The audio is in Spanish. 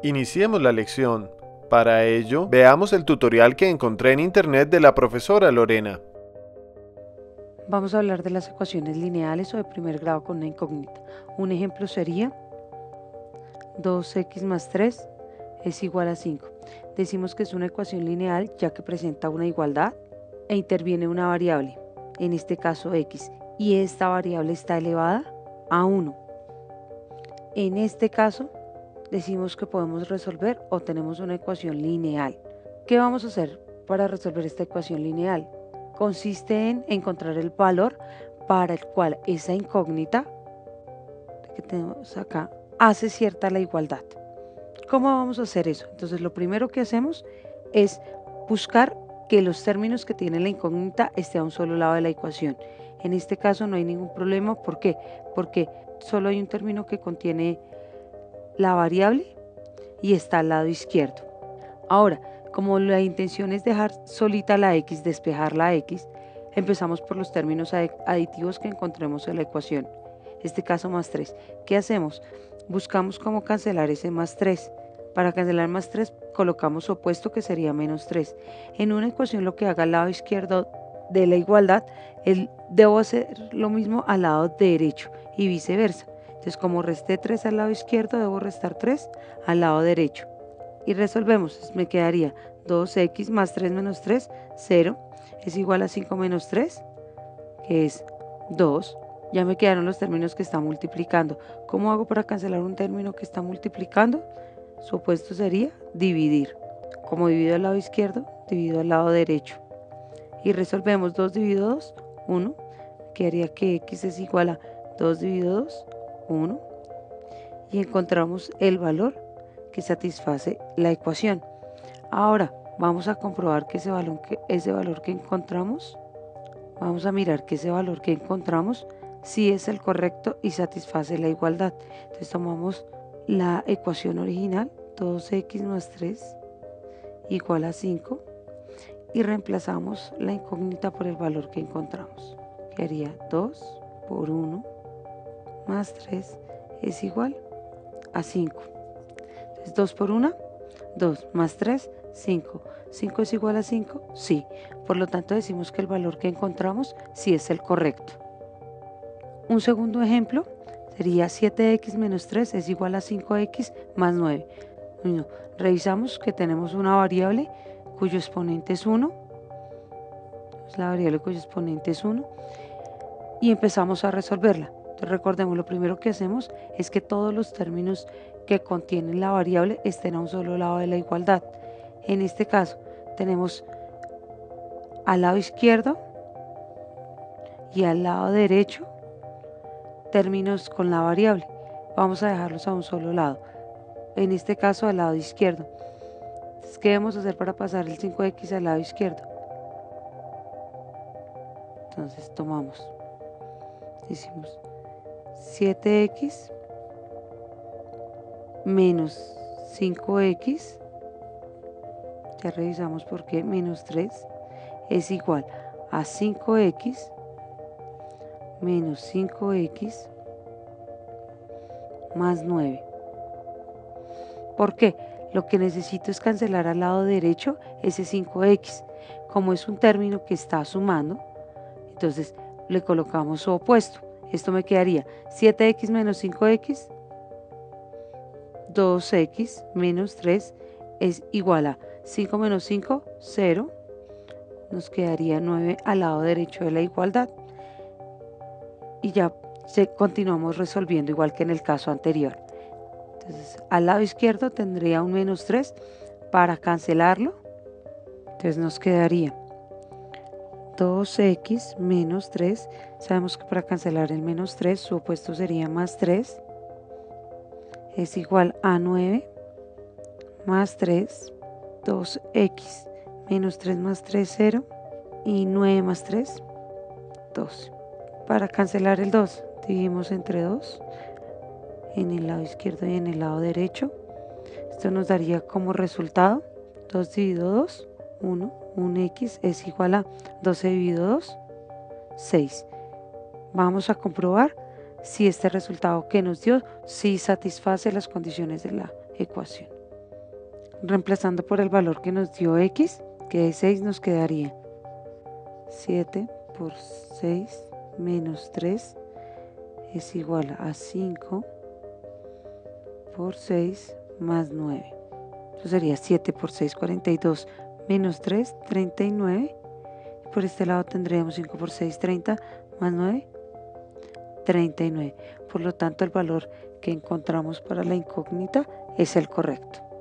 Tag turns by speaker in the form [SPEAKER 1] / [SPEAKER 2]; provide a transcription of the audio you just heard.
[SPEAKER 1] Iniciemos la lección. Para ello, veamos el tutorial que encontré en internet de la profesora Lorena.
[SPEAKER 2] Vamos a hablar de las ecuaciones lineales o de primer grado con una incógnita. Un ejemplo sería 2x más 3 es igual a 5. Decimos que es una ecuación lineal ya que presenta una igualdad e interviene una variable, en este caso x, y esta variable está elevada a 1. En este caso, decimos que podemos resolver o tenemos una ecuación lineal. ¿Qué vamos a hacer para resolver esta ecuación lineal? Consiste en encontrar el valor para el cual esa incógnita que tenemos acá hace cierta la igualdad. ¿Cómo vamos a hacer eso? Entonces lo primero que hacemos es buscar que los términos que tiene la incógnita estén a un solo lado de la ecuación. En este caso no hay ningún problema. ¿Por qué? Porque solo hay un término que contiene la variable y está al lado izquierdo. Ahora, como la intención es dejar solita la x, despejar la x, empezamos por los términos aditivos que encontremos en la ecuación. En este caso más 3. ¿Qué hacemos? Buscamos cómo cancelar ese más 3. Para cancelar más 3 colocamos opuesto, que sería menos 3. En una ecuación lo que haga al lado izquierdo de la igualdad, debo hacer lo mismo al lado derecho y viceversa. Entonces, como resté 3 al lado izquierdo, debo restar 3 al lado derecho. Y resolvemos, me quedaría 2x más 3 menos 3, 0, es igual a 5 menos 3, que es 2. Ya me quedaron los términos que están multiplicando. ¿Cómo hago para cancelar un término que está multiplicando? Su opuesto sería dividir. Como divido al lado izquierdo, divido al lado derecho. Y resolvemos 2 dividido 2, 1. Quedaría que x es igual a 2 dividido 2, 1. Y encontramos el valor que satisface la ecuación. Ahora vamos a comprobar que ese valor que encontramos, vamos a mirar que ese valor que encontramos sí es el correcto y satisface la igualdad. Entonces tomamos la ecuación original, 2x más 3 igual a 5, y reemplazamos la incógnita por el valor que encontramos. Quedaría 2 por 1 más 3 es igual a 5. Entonces 2 por 1, 2 más 3, 5. ¿5 es igual a 5? Sí. Por lo tanto decimos que el valor que encontramos sí es el correcto. Un segundo ejemplo sería 7x menos 3 es igual a 5x más 9. Bueno, revisamos que tenemos una variable cuyo exponente es 1. La variable cuyo exponente es 1. Y empezamos a resolverla. Entonces recordemos, lo primero que hacemos es que todos los términos que contienen la variable estén a un solo lado de la igualdad. En este caso tenemos al lado izquierdo y al lado derecho términos con la variable. Vamos a dejarlos a un solo lado. En este caso al lado izquierdo. Entonces, ¿qué debemos hacer para pasar el 5x al lado izquierdo? Entonces tomamos, decimos 7x menos 5x, ya revisamos por qué, menos 3, es igual a 5x menos 5x más 9. ¿Por qué? Lo que necesito es cancelar al lado derecho ese 5x. Como es un término que está sumando, entonces le colocamos su opuesto. Esto me quedaría 7x menos 5x, 2x menos 3 es igual a 5 menos 5, 0. Nos quedaría 9 al lado derecho de la igualdad. Y ya continuamos resolviendo igual que en el caso anterior. Entonces, al lado izquierdo tendría un menos 3 para cancelarlo. Entonces nos quedaría 2x menos 3. Sabemos que para cancelar el menos 3, su opuesto sería más 3. Es igual a 9 más 3, 2x menos 3 más 3, 0. Y 9 más 3, 12. Para cancelar el 2, dividimos entre 2 en el lado izquierdo y en el lado derecho. Esto nos daría como resultado 2 dividido 2, 1. Un x es igual a 12 dividido 2, 6. Vamos a comprobar si este resultado que nos dio sí satisface las condiciones de la ecuación. Reemplazando por el valor que nos dio x, que es 6, nos quedaría 7 por 6 menos 3 es igual a 5 por 6 más 9. Eso sería 7 por 6, 42, menos 3, 39. Y por este lado tendríamos 5 por 6, 30, más 9, 39. Por lo tanto, el valor que encontramos para la incógnita es el correcto.